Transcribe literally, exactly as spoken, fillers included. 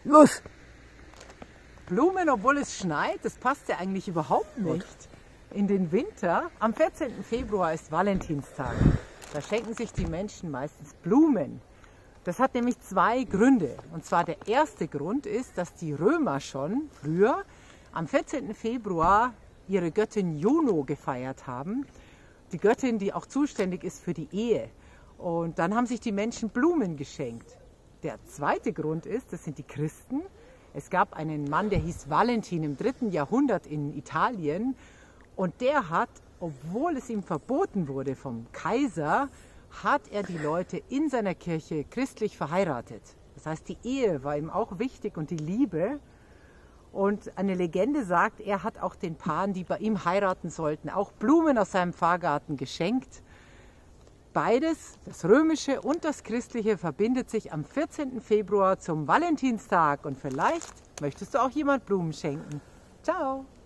Los! Blumen, obwohl es schneit, das passt ja eigentlich überhaupt nicht in den Winter. Am vierzehnten Februar ist Valentinstag. Da schenken sich die Menschen meistens Blumen. Das hat nämlich zwei Gründe. Und zwar der erste Grund ist, dass die Römer schon früher am vierzehnten Februar ihre Göttin Juno gefeiert haben. Die Göttin, die auch zuständig ist für die Ehe. Und dann haben sich die Menschen Blumen geschenkt. Der zweite Grund ist, das sind die Christen. Es gab einen Mann, der hieß Valentin im dritten Jahrhundert in Italien. Und der hat, obwohl es ihm verboten wurde vom Kaiser, hat er die Leute in seiner Kirche christlich verheiratet. Das heißt, die Ehe war ihm auch wichtig und die Liebe. Und eine Legende sagt, er hat auch den Paaren, die bei ihm heiraten sollten, auch Blumen aus seinem Pfarrgarten geschenkt. Beides, das Römische und das Christliche, verbindet sich am vierzehnten Februar zum Valentinstag. Und vielleicht möchtest du auch jemand Blumen schenken. Ciao!